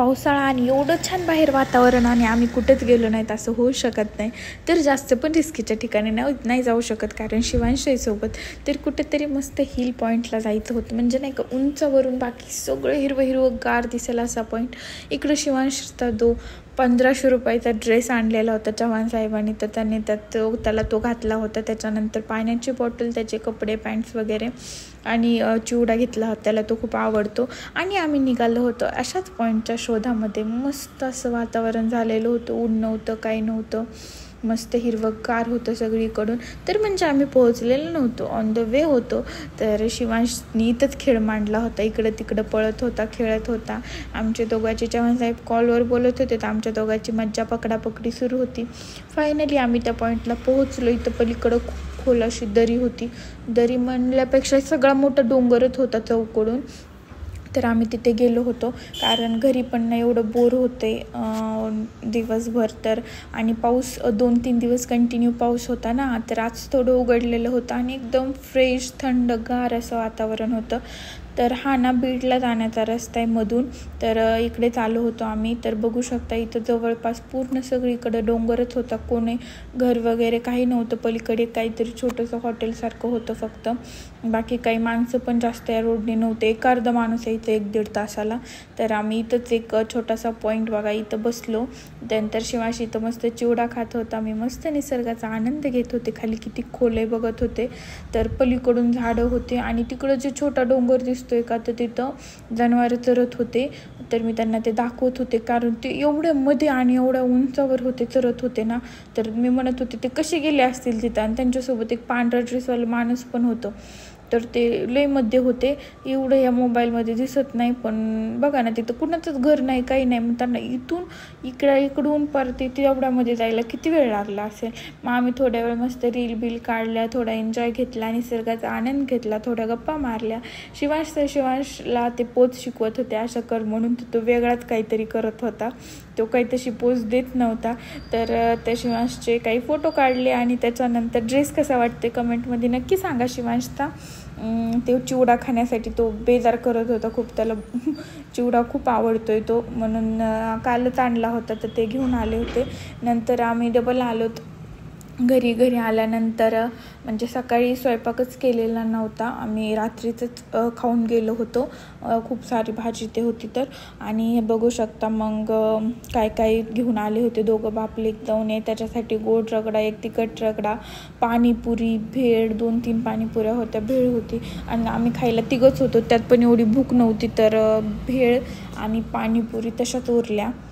पावसाळा आणि एवढं छान बाहेर वातावरण आणि आम्ही कुठेच गेलो नाहीत असं होऊ शकत नाही. तर जास्त पण रिस्कीच्या ठिकाणी नाही जाऊ शकत, कारण शिवांशीसोबत तर कुठेतरी मस्त हिल पॉईंटला जायचं होतं. म्हणजे नाही का उंचावरून बाकी सगळं हिरवं हिरवं गार दिसेल असा पॉईंट. इकडं शिवांशचा 1500 रुपयाचा ड्रेस आणलेला होता चव्हाण साहेबांनी, तर त्यांनी त्याला तो घातला होता. त्याच्यानंतर पाण्याची बॉटल, त्याचे कपडे, पॅन्ट्स वगैरे आणि चिवडा घेतला होता, त्याला तो खूप आवडतो. आणि आम्ही निघालो होतो अशाच पॉईंटच्या शोधामध्ये. मस्त असं वातावरण झालेलं होतं, ऊन नव्हतं, काही नव्हतं, मस्त हिरवंगार होतं सगळीकडून. तर म्हणजे आम्ही पोहोचलेलो नव्हतो, ऑन द वे होतो. तर शिवांशनी इथंच खेळ मांडला होता, इकडं तिकडं पळत होता, खेळत होता. आमच्या दोघांचे चव्हाण साहेब कॉलवर बोलत होते, तर आमच्या दोघांची मज्जा पकडापकडी सुरू होती. फायनली आम्ही त्या पॉईंटला पोहोचलो. इथं पलीकडं खूप खोल अशी दरी होती. दरी म्हणल्यापेक्षा सगळा मोठा डोंगरच होता चौकडून. तर आम्ही तिथे गेलो होतो, कारण घरी पण नाही एवढं बोर होते दिवसभर. तर आणि पाऊस 2-3 दिवस कंटिन्यू पाऊस होता ना, तर आज थोडं उघडलेलं होतं आणि एकदम फ्रेश थंडगार असं वातावरण होतं. तर हा ना बीडला जाण्याचा रस्ता आहे मधून. तर इकडे चालू होतो आम्ही. तर बघू शकता इथं जवळपास पूर्ण सगळीकडं डोंगरच होता, कोणी घर वगैरे काही नव्हतं. पलीकडे काहीतरी छोटंसं हॉटेलसारखं होतं फक्त, बाकी काही माणसं पण जास्त या रोडने नव्हते. एक अर्धा माणूस यायचं 1-1.5 तासाला. तर आम्ही इथंच एक छोटासा पॉईंट बघा इथं बसलो. त्यानंतर शिवाशी इथं मस्त चिवडा खात होता, मी मस्त निसर्गाचा आनंद घेत होते. खाली किती खोले बघत होते. तर पलीकडून झाडं होते आणि तिकडं जे छोटा डोंगर दिसतोय का, तर तिथं जनावरं चरत होते. तर मी त्यांना ते दाखवत होते, कारण ते एवढ्या मध्ये आणि एवढ्या उंचावर होते, चरत होते ना. तर मी म्हणत होते ते कसे गेले असतील तिथं. आणि त्यांच्यासोबत एक पांढरा ड्रेसवाला माणूस पण होतं. तर ते लय मध्ये होते, एवढं या मोबाईलमध्ये दिसत नाही. पण बघा ना तिथं कुणाचंच घर नाही, काही नाही. मग त्यांना इकडून परत इथे एवढ्यामध्ये जायला किती वेळ लागला असेल. मग आम्ही थोड्या वेळ मस्त रील बिल काढल्या, थोडा एन्जॉय घेतला, निसर्गाचा आनंद घेतला, थोड्या गप्पा मारल्या. शिवांशला ते पोज शिकवत होते, अशा कर म्हणून. तो वेगळाच काहीतरी करत होता, तो काही तशी पोज देत नव्हता. तर त्या शिवांशचे काही फोटो काढले आणि त्याच्यानंतर ड्रेस कसा वाटते कमेंटमध्ये नक्की सांगा शिवांशचा. ते चिवडा खाण्यासाठी तो बेजार करत होता खूप, त्याला चिवडा खूप आवडतोय तो, म्हणून कालच आणला होता, तर ते घेऊन आले होते. नंतर आम्ही डबल आलोत घरी आल्यानंतर. म्हणजे सकाळी स्वयंपाकच केलेला नव्हता, आम्ही रात्रीचंच खाऊन गेलो होतो. खूप सारी भाजी ते होती तर. आणि बघू शकता मग काय घेऊन आले होते दोघं बापले जाऊन. त्याच्यासाठी गोड रगडा, एक तिखट रगडा, पाणीपुरी, भेळ, 2-3 पाणीपुऱ्या होत्या, भेळ होती. आणि आम्ही खायला तिघंच होतो, त्यात पण एवढी भूक नव्हती. तर भेळ आणि पाणीपुरी तशाच उरल्या.